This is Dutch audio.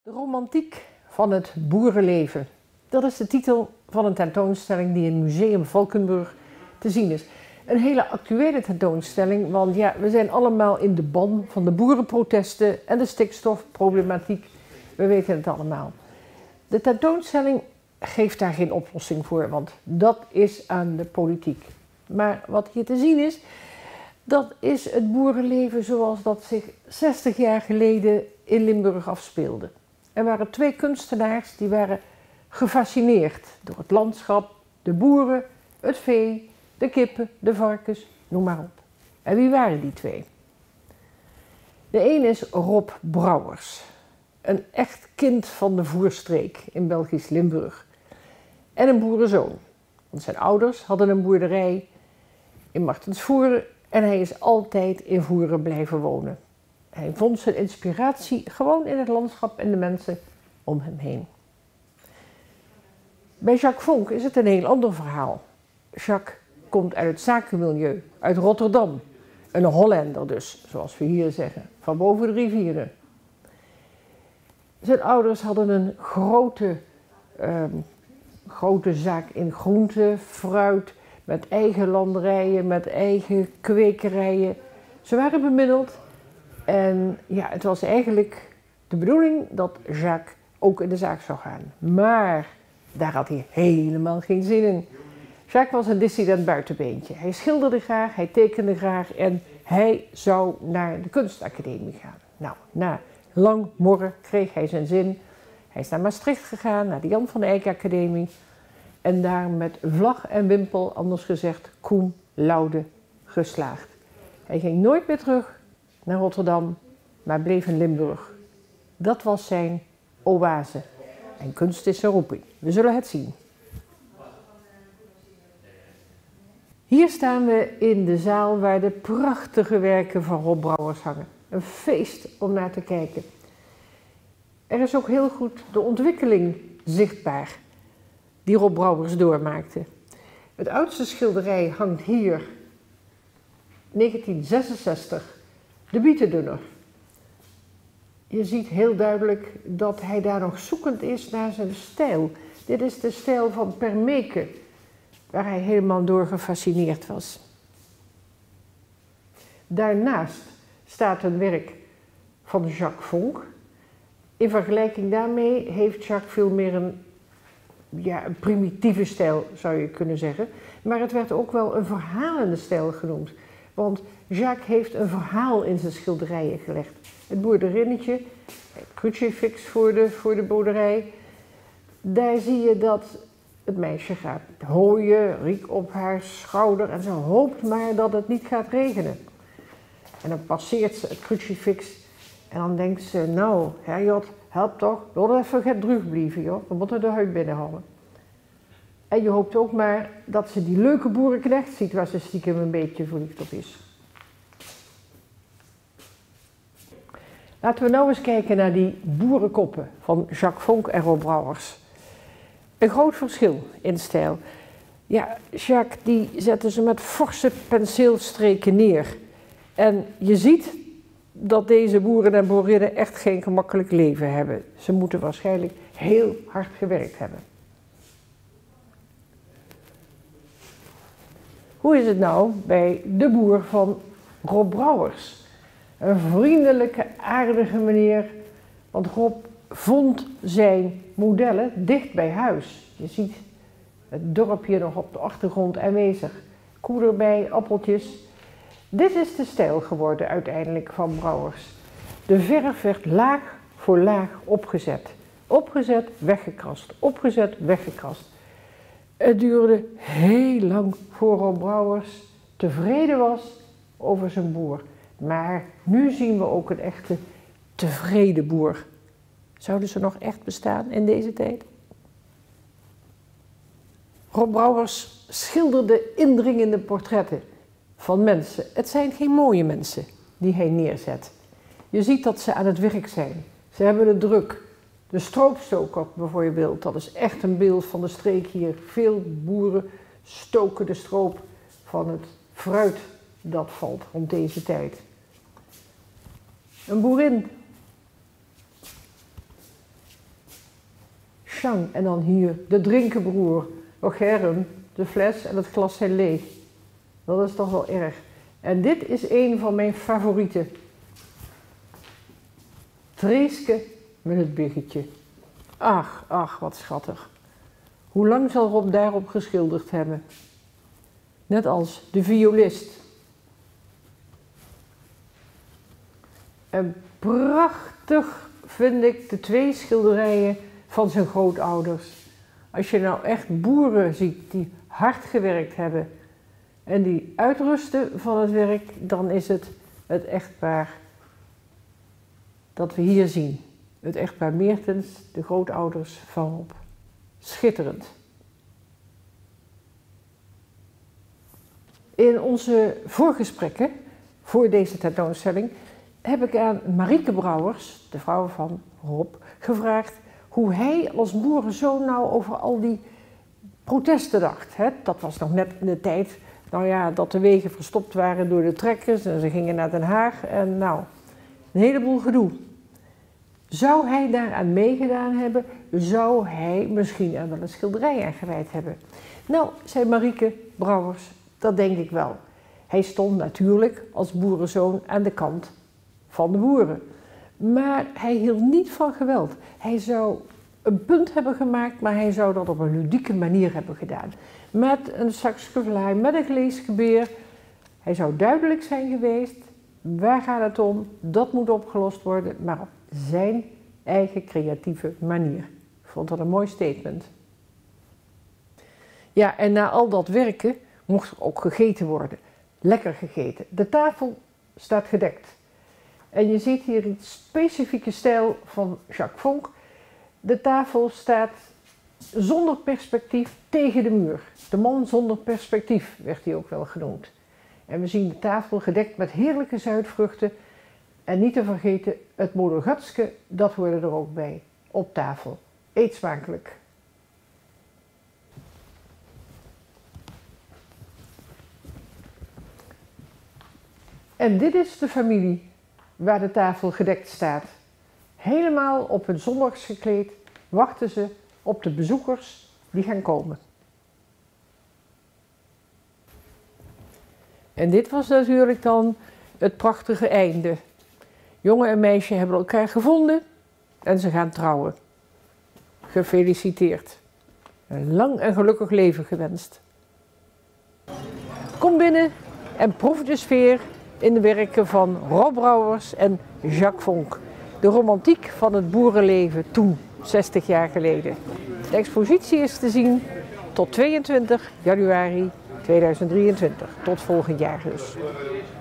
De romantiek van het boerenleven. Dat is de titel van een tentoonstelling die in Museum Valkenburg te zien is. Een hele actuele tentoonstelling, want ja, we zijn allemaal in de ban van de boerenprotesten en de stikstofproblematiek. We weten het allemaal. De tentoonstelling geeft daar geen oplossing voor, want dat is aan de politiek. Maar wat hier te zien is, dat is het boerenleven zoals dat zich 60 jaar geleden in Limburg afspeelde. Er waren twee kunstenaars die waren gefascineerd door het landschap, de boeren, het vee, de kippen, de varkens, noem maar op. En wie waren die twee? De een is Rob Brouwers, een echt kind van de voerstreek in Belgisch Limburg. En een boerenzoon, want zijn ouders hadden een boerderij in Martensvoeren en hij is altijd in Voeren blijven wonen. Hij vond zijn inspiratie gewoon in het landschap en de mensen om hem heen. Bij Jacques Vonk is het een heel ander verhaal. Jacques komt uit het zakenmilieu, uit Rotterdam. Een Hollander dus, zoals we hier zeggen, van boven de rivieren. Zijn ouders hadden een grote zaak in groente, fruit, met eigen landerijen, met eigen kwekerijen. Ze waren bemiddeld en ja, het was eigenlijk de bedoeling dat Jacques ook in de zaak zou gaan. Maar daar had hij helemaal geen zin in. Jacques was een dissident buitenbeentje. Hij schilderde graag, hij tekende graag en hij zou naar de kunstacademie gaan. Nou, na lang morren kreeg hij zijn zin. Hij is naar Maastricht gegaan, naar de Jan van Eyck Academie. En daar met vlag en wimpel, anders gezegd cum laude, geslaagd. Hij ging nooit meer terug naar Rotterdam, maar bleef in Limburg. Dat was zijn oase. En kunst is zijn roeping. We zullen het zien. Hier staan we in de zaal waar de prachtige werken van Rob Brouwers hangen. Een feest om naar te kijken. Er is ook heel goed de ontwikkeling zichtbaar die Rob Brouwers doormaakte. Het oudste schilderij hangt hier, 1966, de Bietendunner. Je ziet heel duidelijk dat hij daar nog zoekend is naar zijn stijl. Dit is de stijl van Permeke, waar hij helemaal door gefascineerd was. Daarnaast staat een werk van Jacques Vonk. In vergelijking daarmee heeft Jacques veel meer een primitieve stijl, zou je kunnen zeggen. Maar het werd ook wel een verhalende stijl genoemd. Want Jacques heeft een verhaal in zijn schilderijen gelegd. Het boerderinnetje, het crucifix voor de boerderij. Daar zie je dat het meisje gaat hooien, riek op haar schouder en ze hoopt maar dat het niet gaat regenen. En dan passeert ze het crucifix en dan denkt ze, nou, herjot, help toch, laat even het terug blijven, joh. We moeten de huid binnenhouden. En je hoopt ook maar dat ze die leuke boerenknecht ziet waar ze stiekem een beetje verliefd op is. Laten we nou eens kijken naar die boerenkoppen van Jacques Vonk en Rob Brouwers. Een groot verschil in stijl. Ja, Jacques die zette ze met forse penseelstreken neer. En je ziet dat deze boeren en boerinnen echt geen gemakkelijk leven hebben. Ze moeten waarschijnlijk heel hard gewerkt hebben. Hoe is het nou bij de boer van Rob Brouwers? Een vriendelijke, aardige meneer, want Rob vond zijn modellen dicht bij huis. Je ziet het dorpje nog op de achtergrond aanwezig. Koe erbij, appeltjes. Dit is de stijl geworden uiteindelijk van Brouwers. De verf werd laag voor laag opgezet. Opgezet, weggekrast. Opgezet, weggekrast. Het duurde heel lang voor Rob Brouwers tevreden was over zijn boer. Maar nu zien we ook een echte tevreden boer. Zouden ze nog echt bestaan in deze tijd? Rob Brouwers schilderde indringende portretten van mensen. Het zijn geen mooie mensen die hij neerzet. Je ziet dat ze aan het werk zijn. Ze hebben het druk. De stroopstoker bijvoorbeeld, dat is echt een beeld van de streek hier. Veel boeren stoken de stroop van het fruit dat valt rond deze tijd. Een boerin Jean, en dan hier de drinkenbroer. Och Germ, de fles en het glas zijn leeg. Dat is toch wel erg. En dit is een van mijn favorieten. Treeske met het biggetje. Ach, ach, wat schattig. Hoe lang zal Rob daarop geschilderd hebben? Net als de violist. En prachtig vind ik de 2 schilderijen van zijn grootouders. Als je nou echt boeren ziet die hard gewerkt hebben en die uitrusten van het werk, dan is het het echtpaar dat we hier zien. Het echtpaar Meertens, de grootouders van Rob. Schitterend. In onze voorgesprekken voor deze tentoonstelling heb ik aan Marieke Brouwers, de vrouw van Rob, gevraagd hoe hij als boerenzoon nou over al die protesten dacht. Dat was nog net in de tijd dat de wegen verstopt waren door de trekkers en ze gingen naar Den Haag en een heleboel gedoe. Zou hij daaraan meegedaan hebben? Zou hij misschien er wel een schilderij aan gewijd hebben? Nou, zei Marieke Brouwers, dat denk ik wel. Hij stond natuurlijk als boerenzoon aan de kant van de boeren. Maar hij hield niet van geweld. Hij zou een punt hebben gemaakt, maar hij zou dat op een ludieke manier hebben gedaan. Met een saxgevlaai, met een geleesgebeer. Hij zou duidelijk zijn geweest. Waar gaat het om? Dat moet opgelost worden, maar op zijn eigen creatieve manier. Ik vond dat een mooi statement. Ja, en na al dat werken mocht er ook gegeten worden. Lekker gegeten. De tafel staat gedekt. En je ziet hier een specifieke stijl van Jacques Vonk. De tafel staat zonder perspectief tegen de muur. De man zonder perspectief werd hij ook wel genoemd. En we zien de tafel gedekt met heerlijke zuidvruchten. En niet te vergeten, het moedergatske, dat hoorde er ook bij, op tafel. Eet smakelijk. En dit is de familie waar de tafel gedekt staat. Helemaal op hun zondags gekleed wachten ze op de bezoekers die gaan komen. En dit was natuurlijk dan het prachtige einde. Jongen en meisje hebben elkaar gevonden en ze gaan trouwen. Gefeliciteerd. Een lang en gelukkig leven gewenst. Kom binnen en proef de sfeer in de werken van Rob Brouwers en Jacques Vonk. De romantiek van het boerenleven toen, 60 jaar geleden. De expositie is te zien tot 22 januari 2023. Tot volgend jaar dus.